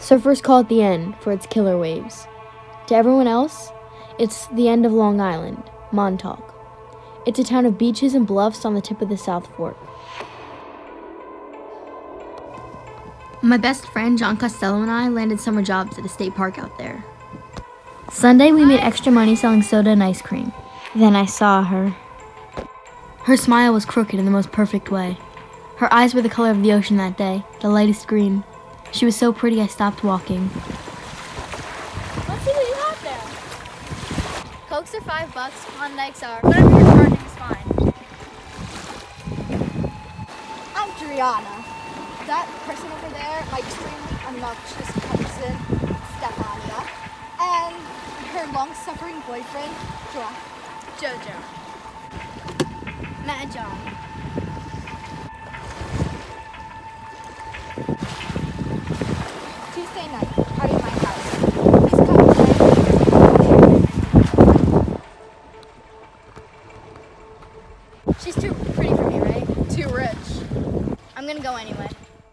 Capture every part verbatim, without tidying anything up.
Surfers call it the end for its killer waves. To everyone else, it's the end of Long Island, Montauk. It's a town of beaches and bluffs on the tip of the South Fork. My best friend John Costello and I landed summer jobs at a state park out there. Sunday, we made extra money selling soda and ice cream. Then I saw her. Her smile was crooked in the most perfect way. Her eyes were the color of the ocean that day, the lightest green. She was so pretty I stopped walking. Let's see what you have there. Cokes are five bucks, Klondikes are whatever you're charging is fine. I'm Driana. That person over there, my extremely obnoxious person, Stefania, and her long-suffering boyfriend, Jo. Jojo. Matt and John. Tuesday night, party at my house. Please come play. She's too pretty for me, right? Too rich. I'm gonna go anyway.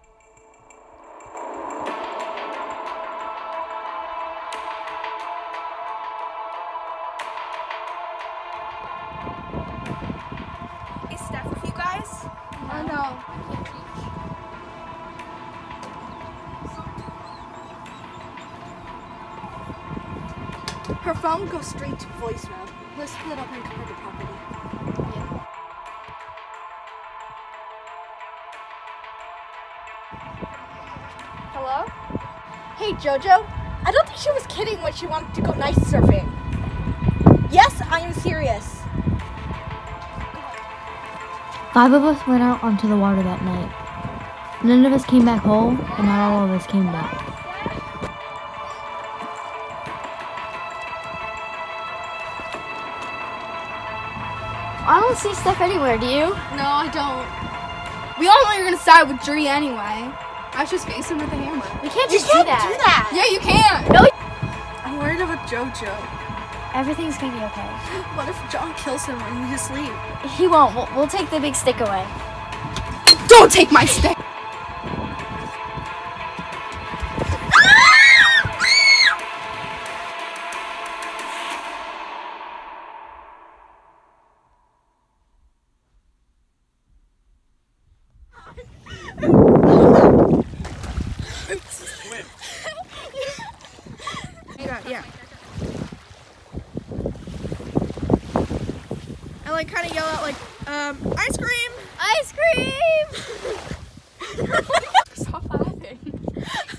Is Steph with you guys? Oh no. Her phone goes straight to voicemail. Let's split up and cover the property. Yeah. Hello? Hey Jojo, I don't think she was kidding when she wanted to go night surfing. Yes, I am serious. Five of us went out onto the water that night. None of us came back whole, and not all of us came back. I don't see Steph anywhere, do you? No, I don't. We all know you're gonna side with Dree anyway. I should just face him with a hammer. We can't You just can't do that. do that. Yeah, you can. No. I'm worried about Jojo. Everything's gonna be okay. What if John kills him in his sleep? He won't. We'll, we'll take the big stick away. Don't take my stick! Yeah, yeah. I like kind of yell out like, um, ice cream! Ice cream! Stop laughing.